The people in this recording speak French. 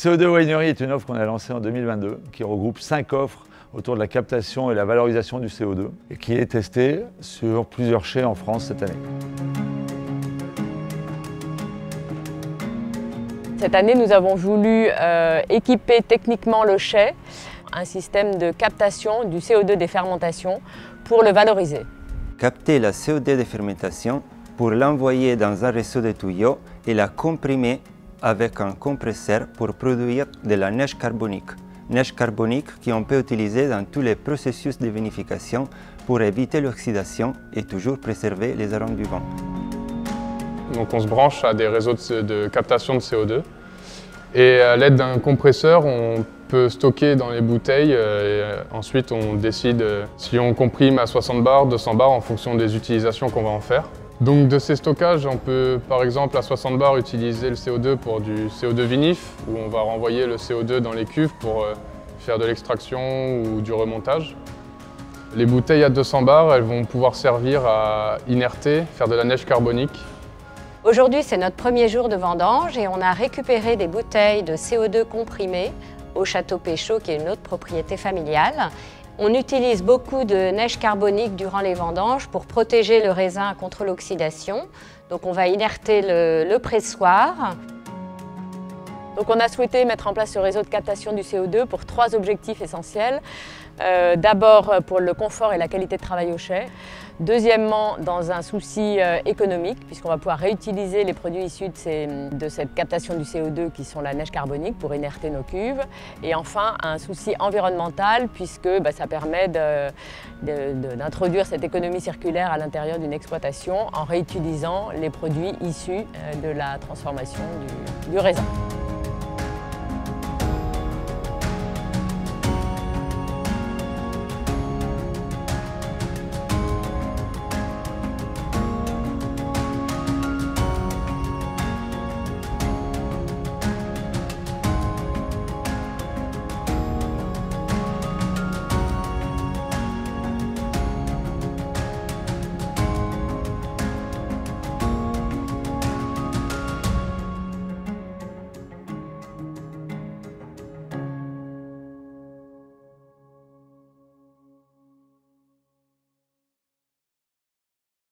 CO2 Winery est une offre qu'on a lancée en 2022 qui regroupe 5 offres autour de la captation et la valorisation du CO2 et qui est testée sur plusieurs chais en France cette année. Cette année, nous avons voulu équiper techniquement le chai, un système de captation du CO2 des fermentations pour le valoriser. Capter la CO2 des fermentations pour l'envoyer dans un réseau de tuyaux et la comprimer avec un compresseur pour produire de la neige carbonique. Neige carbonique qu'on peut utiliser dans tous les processus de vinification pour éviter l'oxydation et toujours préserver les arômes du vin. Donc on se branche à des réseaux de captation de CO2 et à l'aide d'un compresseur, on peut stocker dans les bouteilles et ensuite on décide si on comprime à 60 bars, 200 bars en fonction des utilisations qu'on va en faire. Donc de ces stockages, on peut par exemple à 60 bars utiliser le CO2 pour du CO2 vinif où on va renvoyer le CO2 dans les cuves pour faire de l'extraction ou du remontage. Les bouteilles à 200 bars, elles vont pouvoir servir à inerter, faire de la neige carbonique. Aujourd'hui, c'est notre premier jour de vendange et on a récupéré des bouteilles de CO2 comprimées au Château Péchaud, qui est une autre propriété familiale. On utilise beaucoup de neige carbonique durant les vendanges pour protéger le raisin contre l'oxydation. Donc on va inerter le pressoir. Donc on a souhaité mettre en place ce réseau de captation du CO2 pour 3 objectifs essentiels. D'abord pour le confort et la qualité de travail au chai. Deuxièmement, dans un souci économique, puisqu'on va pouvoir réutiliser les produits issus de cette captation du CO2 qui sont la neige carbonique pour inerter nos cuves. Et enfin, un souci environnemental, puisque ça permet d'introduire cette économie circulaire à l'intérieur d'une exploitation en réutilisant les produits issus de la transformation du raisin.